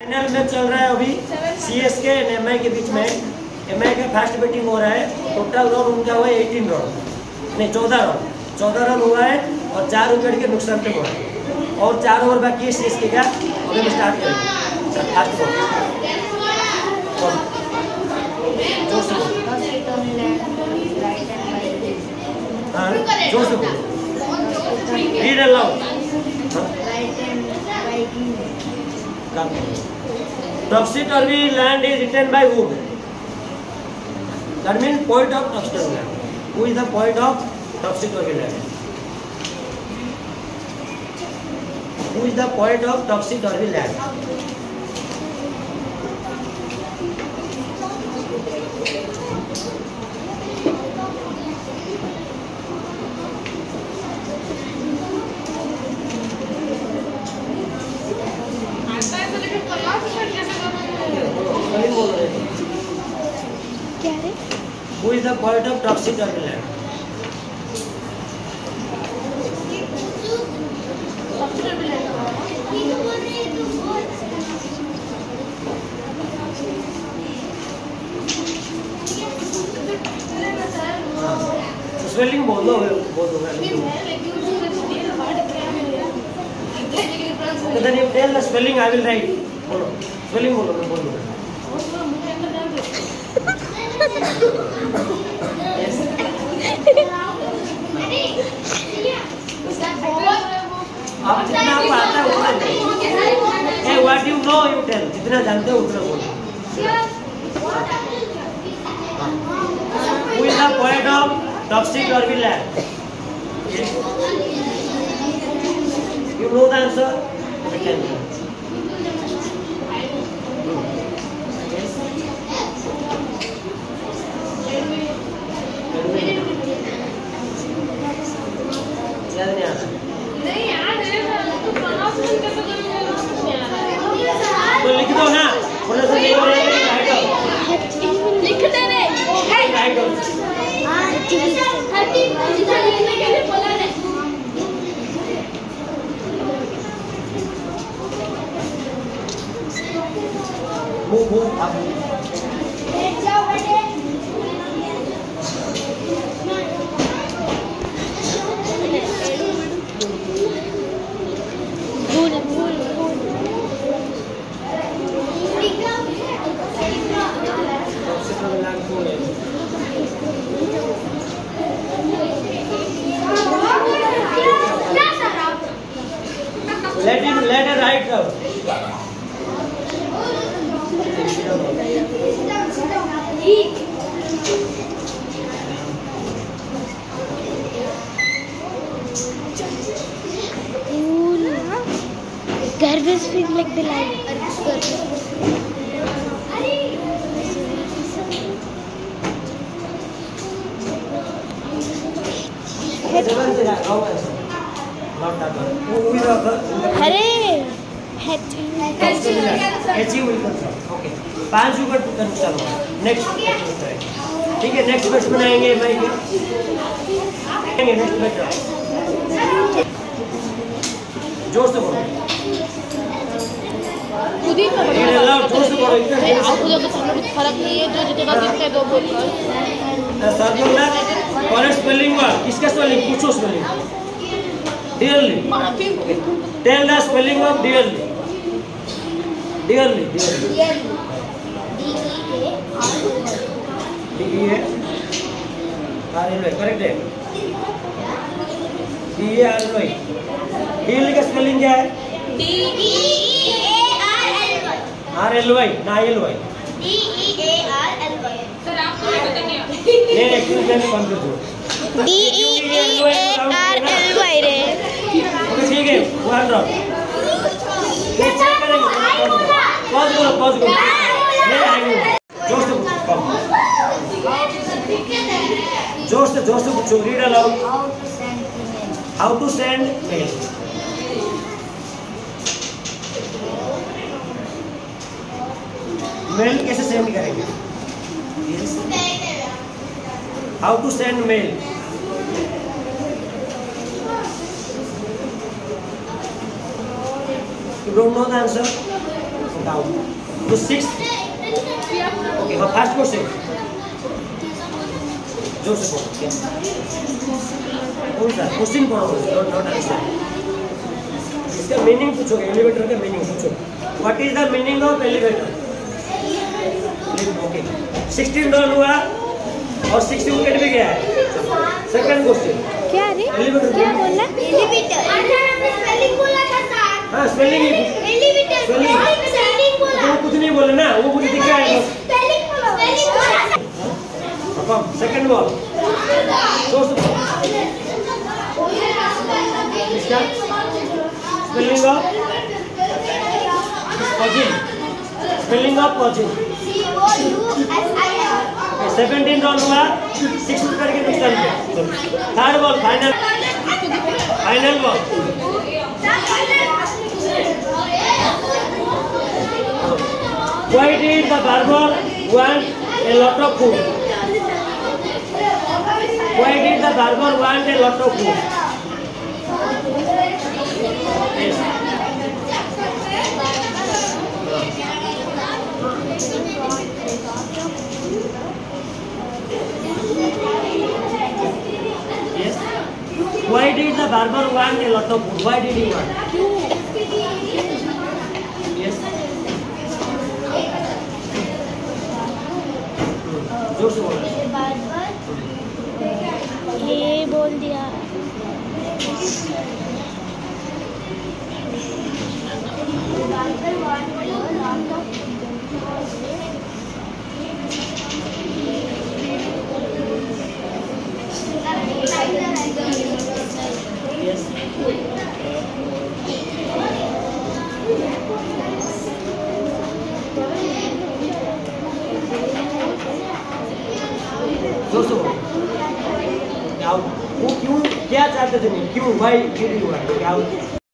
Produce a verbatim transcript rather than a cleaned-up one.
Final match चल रहा है अभी सीएसके एंड एमआई के बीच में। एमआई का फास्ट बैटिंग हो रहा है। टोटल रन उनका हुआ है अठारह रन, नहीं चौदह रन चौदह रन हुआ है और चार विकेट के नुकसान पे हुआ है और चार ओवर बाकी है सीएसके का। अभी हम स्टार्ट करेंगे फास्ट बॉल। जोर से बोलो, हाँ जोर से बोलो, read aloud. Topsy-turvy land is written by whom? That means poet of topsy-turvy land. Who is the poet of topsy-turvy land? Who is the poet of topsy-turvy land? Who is the poet of topsy-turvy land? Spelling बोल दो, बोल दो। Then you tell the spelling, I will write. बोलो, spelling बोलो, मैं बोल दूँगा। आप जितना आपको आता है उतना बोलो। Hey, what you know you tell. जितना जानते हो उतना बोलो। Who is the poet of topsy-turvy land? You know the answer? Okay. याद नहीं आता? नहीं याद है, तो प्रोनाउंसिएशन कैसे करूँगा? तो लिख दो ना, बोले तो नहीं बोले नहीं राइट हो। लिख दे रे, राइट हो। हाँ ठीक है। हटी, जितना लिखने के लिए बोला रे। मूव मूव आप। लेट जाओ बेटे। Let him let her write down. Garbage feels like the light. अरे पांच विकेट चलो नेक्स्ट। ठीक है, नेक्स्ट मैच बनाएंगे भाई के नेक्स्ट मैच। जोर से बोलो, जोर से बोलो। फर्क नहीं है, जो जितना जितने दो बोल करेक्ट स्पेलिंग वर्ड। किसका स्पेलिंग पूछो? Spelling dearly. Tell the spelling of dearly. Dearly. Dearly. D E A R L Y. Correct है? D E A R L Y. Dearly का स्पेलिंग क्या है? D E A R L Y. R L Y ना L Y. D E A R L Y. Sir आप मुझे बताइए। नहीं actually मैंने बंद कर दिया। D E A R L Y रे। ओके ठीक है, वन ड्रॉप। ये चेक करेंगे। पॉज करो, पॉज करो। नहीं आएंगे। जोर से पूछो, जोर से जोर से पूछो। Read aloud. How to send mail. Mail कैसे सेंड करेंगे? How to send mail. You don't know the answer? Down तो सिक्स ओके हाँ फर्स्ट क्वेश्चन जोर से पढ़ो क्या कौन सा क्वेश्चन पढ़ो नॉट नॉट आंसर इसका मीनिंग पूछोगे एलिवेटर का मीनिंग पूछो what is the meaning of elevator okay sixteen ball हुआ और सिक्सटी विकेट भी गया है सेकंड क्वेश्चन क्या रे एलिवेटर क्या बोला एलिवेटर हमने स्पेलिंग बोला था सर हाँ स्पेलिंग एलिवेटर स्पेलिंग बोला वो कुछ नहीं बोले ना वो मुझे दिख रहा है स्पेलिंग बोला स्पेलिंग बोला अब सेकंड बॉल सोच इसका spelling of puzzle spelling of puzzle C O U S I L seventeen run हुआ सिक्स विकेट के नुकसान पे third ball final final ball Why did the barber want a lot of food? Why did the barber want a lot of food? Yes. Yes. Why did the barber want a lot of food? Why did he want? Yes. जोर से बोलो ये बोल दिया Yes. जोर से बोलो क्या वो क्यों क्या चाहते थे क्यों भाई क्यों क्या